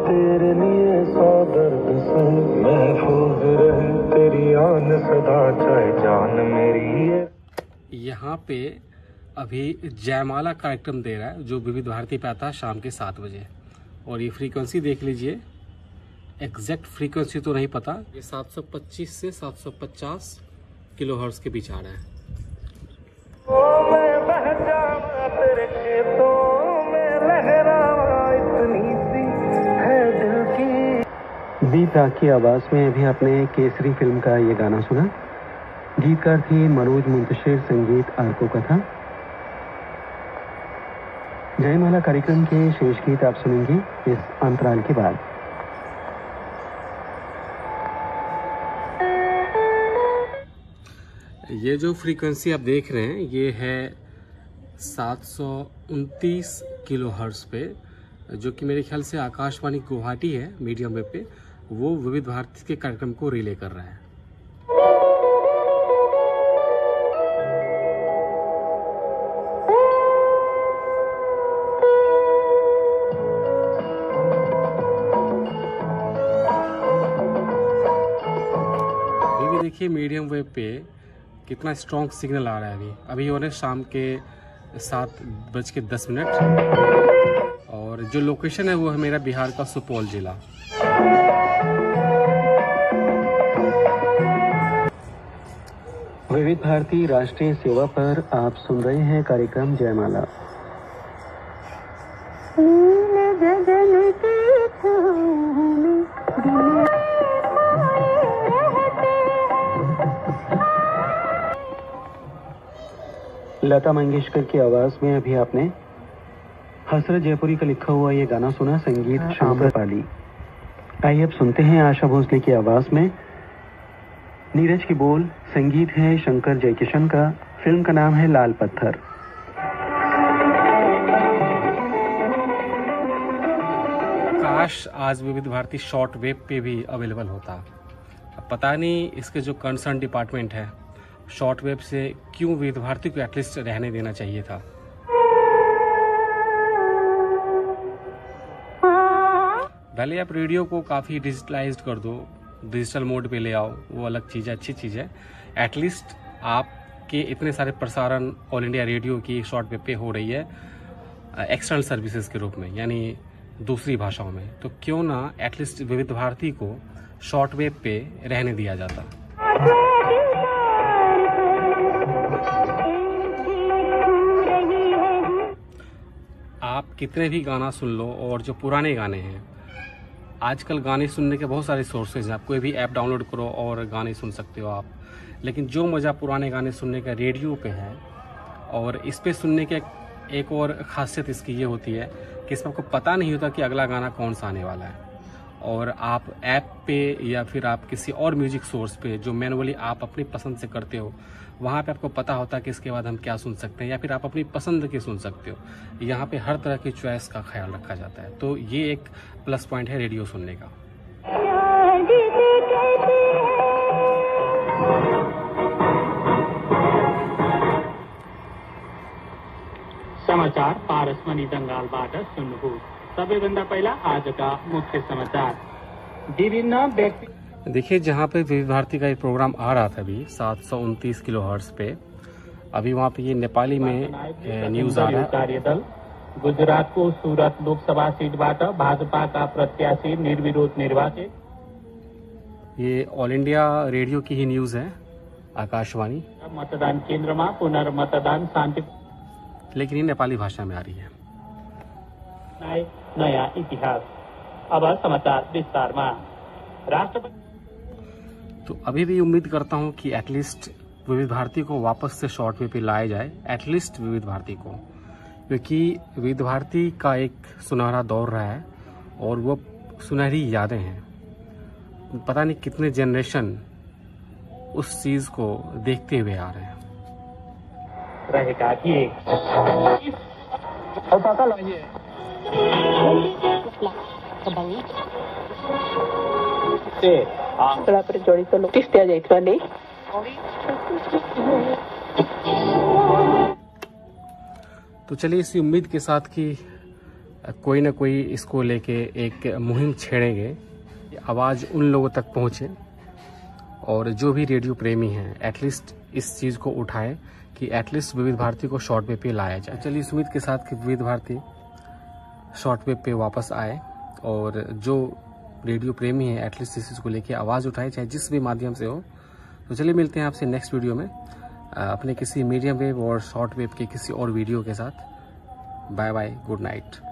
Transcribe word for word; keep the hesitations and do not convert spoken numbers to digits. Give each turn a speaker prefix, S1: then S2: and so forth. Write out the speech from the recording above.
S1: तेरे लिए सौ दर्द से महफूज रहे तेरी आन सदा चाहे जान मेरी है।
S2: यहाँ पे अभी जयमाला कार्यक्रम दे रहा है जो विविध भारती पे आता है शाम के सात बजे। और ये फ्रीक्वेंसी देख लीजिए, एग्जैक्ट फ्रीक्वेंसी तो नहीं पता, ये सात सौ पच्चीस से सात सौ पचास किलोहर्ट्ज़ के बीच आ रहा है।
S1: ओ मैं बह जाऊं तेरे खेतों में लहरावा इतनी सी है दिल की।
S3: बी प्राक की आवाज में अभी आपने केसरी फिल्म का ये गाना सुना। गीतकार थे मनोज मुंतशिर, संगीत आरको का था। जयमाला कार्यक्रम के शेष गीत आप सुनेंगे इस अंतराल के बाद।
S2: ये जो फ्रीक्वेंसी आप देख रहे हैं ये है सात सौ उनतीस किलोहर्ट्ज़ पे, जो कि मेरे ख्याल से आकाशवाणी गुवाहाटी है मीडियम वेव पे, वो विविध भारती के कार्यक्रम को रिले कर रहा है। अभी भी देखिए मीडियम वेव पे कितना स्ट्रॉन्ग सिग्नल आ रहा है। अभी अभी हो रहे शाम के सात बज के दस मिनट और जो लोकेशन है वो है मेरा बिहार का सुपौल जिला।
S3: विविध भारती राष्ट्रीय सेवा पर आप सुन रहे हैं कार्यक्रम जयमाला। लता मंगेशकर की आवाज में अभी आपने हसरत जयपुरी का लिखा हुआ ये गाना सुना, संगीत आम्रपाली। आइए अब सुनते हैं आशा भोसले की आवाज में नीरज की बोल, संगीत है शंकर जयकिशन का, फिल्म का नाम है लाल पत्थर।
S2: काश आज विविध भारती शॉर्ट वेव पे भी अवेलेबल होता। अब पता नहीं इसके जो कंसर्न डिपार्टमेंट है शॉर्ट वेव से क्यों विविध भारती को एटलीस्ट रहने देना चाहिए था। भले आप रेडियो को काफ़ी डिजिटलाइज्ड कर दो, डिजिटल मोड पे ले आओ, वो अलग चीज़ है, अच्छी चीज़ है। एटलीस्ट आपके इतने सारे प्रसारण ऑल इंडिया रेडियो की शॉर्ट वेव पे हो रही है एक्सटर्नल सर्विसेज के रूप में, यानी दूसरी भाषाओं में, तो क्यों ना एटलीस्ट विविध भारती को शॉर्ट वेव पे रहने दिया जाता। आप कितने भी गाना सुन लो, और जो पुराने गाने हैं, आजकल गाने सुनने के बहुत सारे सोर्सेज हैं, आप कोई भी ऐप डाउनलोड करो और गाने सुन सकते हो आप। लेकिन जो मज़ा पुराने गाने सुनने का रेडियो पे है, और इस पे सुनने के एक और ख़ासियत इसकी ये होती है कि इसमें आपको पता नहीं होता कि अगला गाना कौन सा आने वाला है। और आप ऐप पे या फिर आप किसी और म्यूजिक सोर्स पे जो मैनुअली आप अपनी पसंद से करते हो, वहाँ पे आपको पता होता है कि इसके बाद हम क्या सुन सकते हैं, या फिर आप अपनी पसंद के सुन सकते हो। यहाँ पे हर तरह की चॉइस का ख्याल रखा जाता है, तो ये एक प्लस पॉइंट है रेडियो सुनने का।
S4: समाचार पारसमणि दंगालबाट सुन्नुहोस्। सबैभन्दा पहिला आजका मुख्य समाचार। विभिन्न व्यक्ति
S2: देखिए, जहाँ पे विविध भारती का एक प्रोग्राम आ रहा था अभी सात सौ उनतीस किलो हर्ट्ज पे, अभी वहाँ पे ये नेपाली में न्यूज आ रहा है।
S4: कार्यदल गुजरात को सूरत लोकसभा सीटबाट भाजपा का प्रत्याशी निर्विरोध निर्वाचित।
S2: ये ऑल इंडिया रेडियो की ही न्यूज है, आकाशवाणी।
S4: मतदान केंद्र में पुनर्मतदान शांति,
S2: लेकिन ये नेपाली भाषा में आ रही है।
S4: नया इतिहास। अब समाचार विस्तार में। राष्ट्रपति
S2: तो अभी भी उम्मीद करता हूं कि एटलीस्ट विविध भारती को वापस से शॉर्ट वेव पे लाया जाए, एटलीस्ट विविध भारती को, क्योंकि विविध भारती का एक सुनहरा दौर रहा है और वो सुनहरी यादें हैं। पता नहीं कितने जनरेशन उस चीज को देखते हुए आ रहे हैं।
S4: रहेगा कि जड़ित नोटिस दिया जाइए नहीं।
S2: तो चलिए इसी उम्मीद के साथ कि कोई ना कोई इसको लेके एक मुहिम छेड़ेंगे, आवाज़ उन लोगों तक पहुँचे और जो भी रेडियो प्रेमी हैं एटलीस्ट इस चीज़ को उठाए कि एटलीस्ट विविध भारती को शॉर्ट वेव पे लाया जाए। चलिए इस उम्मीद के साथ कि विविध भारती शॉर्ट वेव पे वापस आए और जो रेडियो प्रेमी है एटलीस्ट इस चीज़ को लेके आवाज़ उठाए, चाहे जिस भी माध्यम से हो। तो चलिए मिलते हैं आपसे नेक्स्ट वीडियो में अपने किसी मीडियम वेव और शॉर्ट वेव के किसी और वीडियो के साथ। Bye bye, good night.